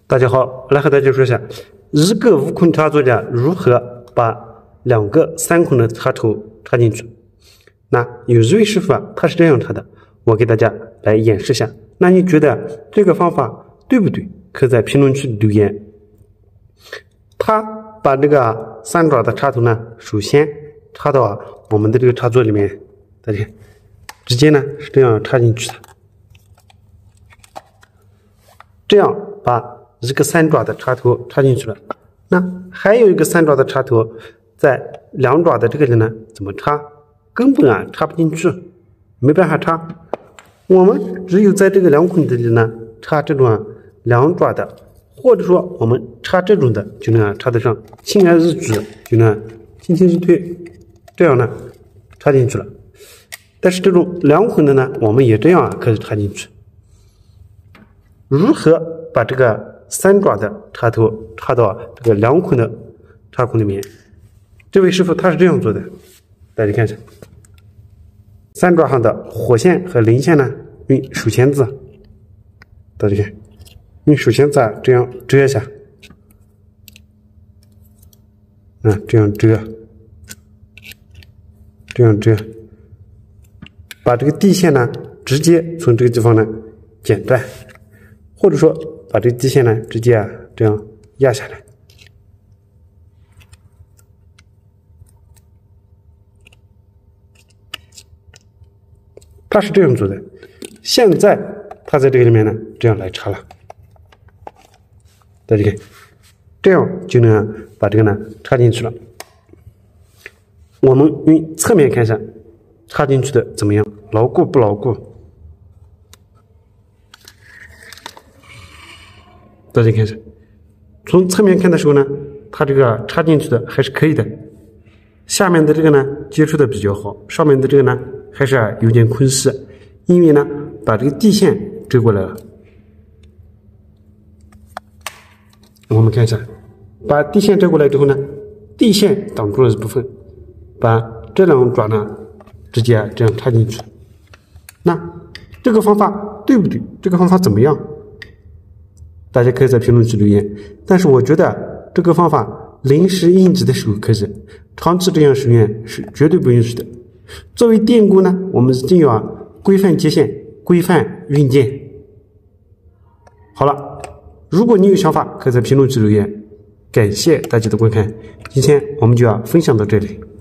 大家好，来和大家说一下一个无孔插座架如何把两个3孔的插头插进去。那有一位师傅他是这样插的，我给大家来演示一下。那你觉得这个方法对不对？可以在评论区留言。他把这个3爪的插头呢，首先插到我们的这个插座里面，大家直接呢是这样插进去的，这样把一个3爪的插头插进去了。那还有一个3爪的插头在2爪的这个里呢，怎么插？根本插不进去，没办法插。我们只有在这个2孔的里呢，插这种2爪的，或者说我们插这种的，就能插得上，轻而易举，就能轻轻一推，这样呢插进去了。但是这种2孔的呢，我们也这样可以插进去。如何把这个3爪的插头插到这个2孔的插孔里面？这位师傅他是这样做的，大家看一下，3爪上的火线和零线呢，用手钳子，大家看，用手钳子这样折一下，这样折，这样折，把这个地线呢直接从这个地方呢剪断，或者说把这个地线呢直接这样压下来。他是这样做的，现在他在这个里面呢这样来插了，大家看，这样就能把这个呢插进去了。我们用侧面看一下插进去的怎么样，牢固不牢固？大家看一下，从侧面看的时候呢，它这个插进去的还是可以的，下面的这个呢接触的比较好，上面的这个呢还是有点空隙，因为呢把这个地线遮过来了。我们看一下，把地线遮过来之后呢，地线挡住了一部分，把这2爪呢直接这样插进去。那这个方法对不对？这个方法怎么样？大家可以在评论区留言。但是我觉得这个方法临时应急的时候可以，长期这样使用是绝对不允许的。作为电工呢，我们一定要规范接线，规范运电。好了，如果你有想法，可以在评论区留言。感谢大家的观看，今天我们就要分享到这里。